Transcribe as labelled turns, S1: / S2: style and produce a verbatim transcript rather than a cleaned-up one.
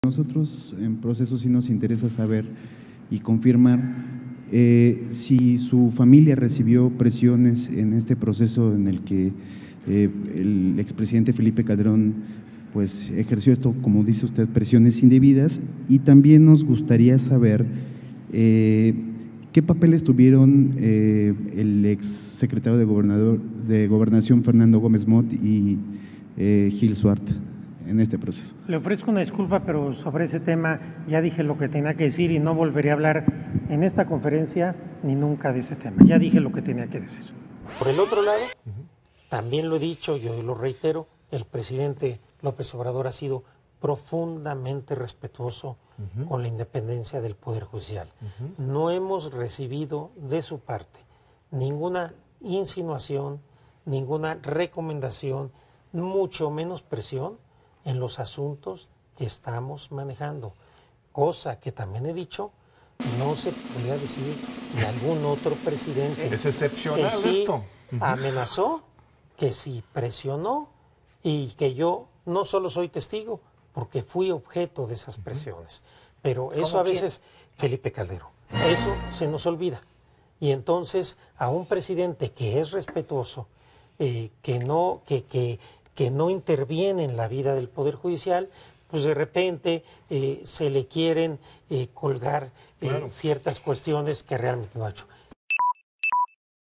S1: Nosotros en proceso sí nos interesa saber y confirmar eh, si su familia recibió presiones en este proceso en el que eh, el expresidente Felipe Calderón pues ejerció esto, como dice usted, presiones indebidas, y también nos gustaría saber eh, qué papeles tuvieron eh, el ex secretario de, gobernador, de Gobernación Fernando Gómez Mott y eh, Gil Suart en este proceso.
S2: Le ofrezco una disculpa, pero sobre ese tema ya dije lo que tenía que decir y no volveré a hablar en esta conferencia ni nunca de ese tema. Ya dije lo que tenía que decir. Por el otro lado, uh-huh. también lo he dicho, yo lo reitero, el presidente López Obrador ha sido profundamente respetuoso uh-huh. con la independencia del Poder Judicial. Uh-huh. No hemos recibido de su parte ninguna insinuación, ninguna recomendación, mucho menos presión en los asuntos que estamos manejando, cosa que también he dicho, no se podría decir de algún otro presidente.
S3: Es excepcional
S2: que sí
S3: esto.
S2: Amenazó, que sí presionó y que yo no solo soy testigo, porque fui objeto de esas presiones. Pero eso a veces, quién? Felipe Calderón, eso se nos olvida. Y entonces a un presidente que es respetuoso, eh, que no, que, que que no interviene en la vida del Poder Judicial, pues de repente eh, se le quieren eh, colgar eh, claro. ciertas cuestiones que realmente no ha hecho.